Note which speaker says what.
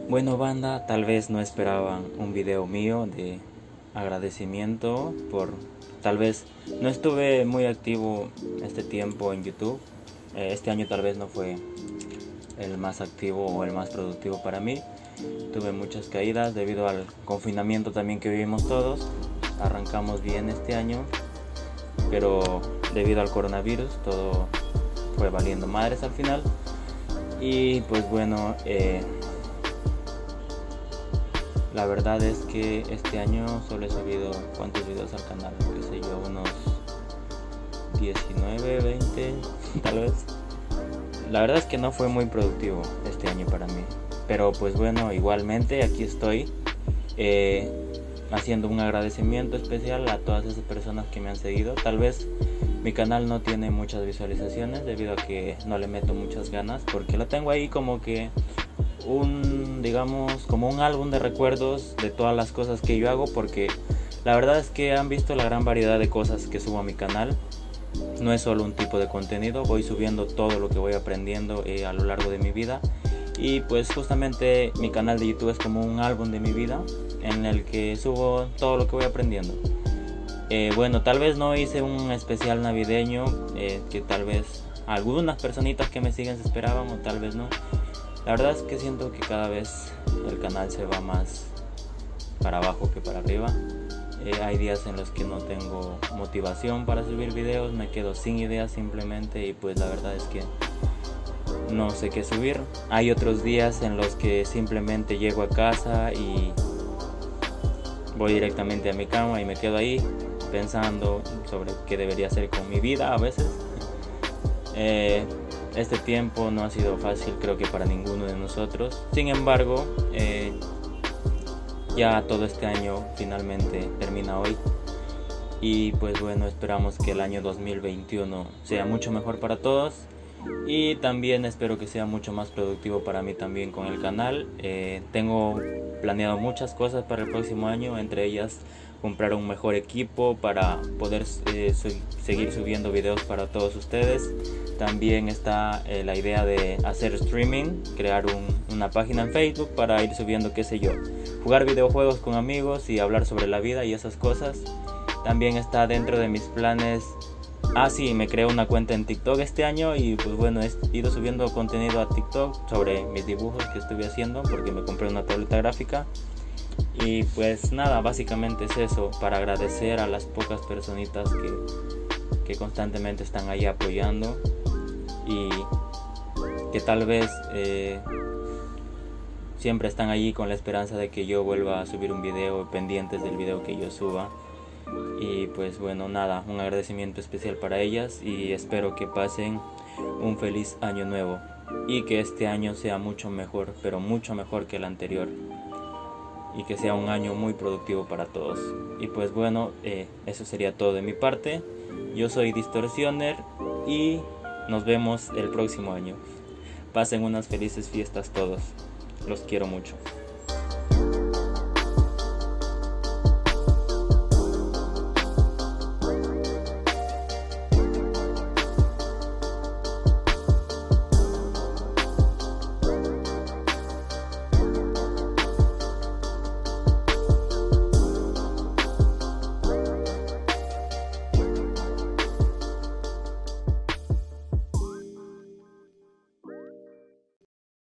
Speaker 1: Bueno, banda, tal vez no esperaban un video mío de agradecimiento por... Tal vez no estuve muy activo este tiempo en YouTube. Este año tal vez no fue el más activo o el más productivo para mí. Tuve muchas caídas debido al confinamiento también que vivimos todos. Arrancamos bien este año, pero debido al coronavirus todo fue valiendo madres al final. Y pues bueno, la verdad es que este año solo he subido cuántos videos al canal, qué sé yo, unos 19, 20 tal vez. La verdad es que no fue muy productivo este año para mí, pero pues bueno, igualmente aquí estoy haciendo un agradecimiento especial a todas esas personas que me han seguido. Tal vez mi canal no tiene muchas visualizaciones debido a que no le meto muchas ganas, porque lo tengo ahí como que como un álbum de recuerdos de todas las cosas que yo hago, porque la verdad es que han visto la gran variedad de cosas que subo a mi canal. No es solo un tipo de contenido, voy subiendo todo lo que voy aprendiendo a lo largo de mi vida, y pues justamente mi canal de YouTube es como un álbum de mi vida en el que subo todo lo que voy aprendiendo. Bueno, tal vez no hice un especial navideño que tal vez algunas personitas que me siguen se esperaban, o tal vez no. La verdad es que siento que cada vez el canal se va más para abajo que para arriba. Hay días en los que no tengo motivación para subir videos, me quedo sin ideas simplemente, y pues la verdad es que no sé qué subir. Hay otros días en los que simplemente llego a casa y voy directamente a mi cama y me quedo ahí pensando sobre qué debería hacer con mi vida a veces. Este tiempo no ha sido fácil, creo que para ninguno de nosotros. Sin embargo, ya todo este año finalmente termina hoy, y pues bueno, esperamos que el año 2021 sea mucho mejor para todos, y también espero que sea mucho más productivo para mí también con el canal. Tengo planeado muchas cosas para el próximo año, entre ellas comprar un mejor equipo para poder seguir subiendo videos para todos ustedes. También está la idea de hacer streaming, crear una página en Facebook para ir subiendo, qué sé yo, jugar videojuegos con amigos y hablar sobre la vida y esas cosas. También está dentro de mis planes. Sí, me creé una cuenta en TikTok este año, y pues bueno, he ido subiendo contenido a TikTok sobre mis dibujos que estuve haciendo porque me compré una tableta gráfica. Y pues nada, básicamente es eso, para agradecer a las pocas personitas que constantemente están ahí apoyando, y que tal vez siempre están allí con la esperanza de que yo vuelva a subir un video, pendientes del video que yo suba. Y pues bueno, nada, un agradecimiento especial para ellas, y espero que pasen un feliz año nuevo y que este año sea mucho mejor, pero mucho mejor que el anterior, y que sea un año muy productivo para todos. Y pues bueno, eso sería todo de mi parte. Yo soy Distorsioner y nos vemos el próximo año. Pasen unas felices fiestas todos, los quiero mucho.